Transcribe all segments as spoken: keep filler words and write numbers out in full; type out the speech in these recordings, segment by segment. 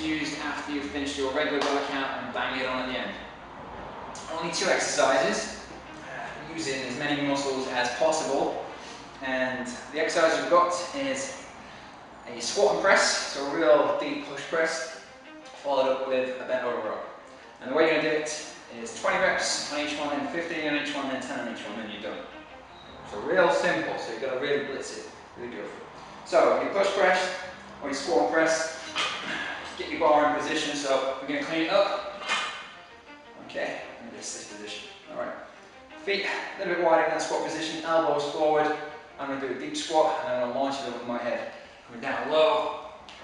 to use after you've finished your regular workout and bang it on at the end. Only two exercises, uh, using as many muscles as possible. And the exercise we've got is a squat and press, so a real deep push press, followed up with a bent over row. And the way you're going to do it is twenty reps on each one, then fifteen on each one, then ten on each one, then you're done. So real simple, so you've got to really blitz it, really go for it. So you push press, or you squat and press, get your bar in position, so we're going to clean it up. Okay, and this this position, alright. Feet a little bit wider in that squat position, elbows forward. I'm going to do a deep squat, and I'm going to launch it over my head. Coming down low.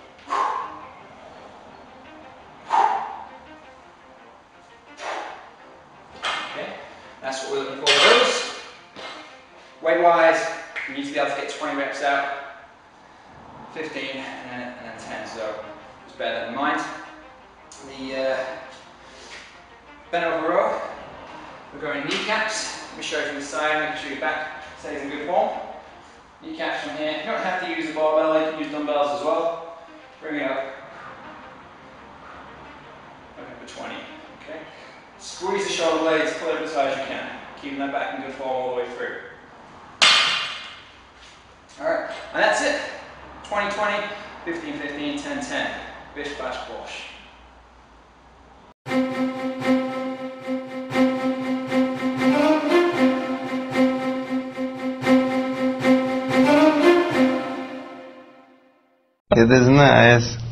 Okay, that's what we're looking for with those. Weight wise, you need to be able to get twenty reps out, fifteen, and then, and then ten, so just bear that in mind. The uh, bent over row, we're going kneecaps. Let me show you from the side, making sure your back stays in good form. Kneecaps from here. You don't have to use a barbell, you can use dumbbells as well. Bring it up. Looking for twenty. Okay. Squeeze the shoulder blades, pull it as high as you can. Keeping that back in good form all the way through. Alright, and that's it. twenty twenty, fifteen fifteen, ten ten. Bish bash bosh. It is nice.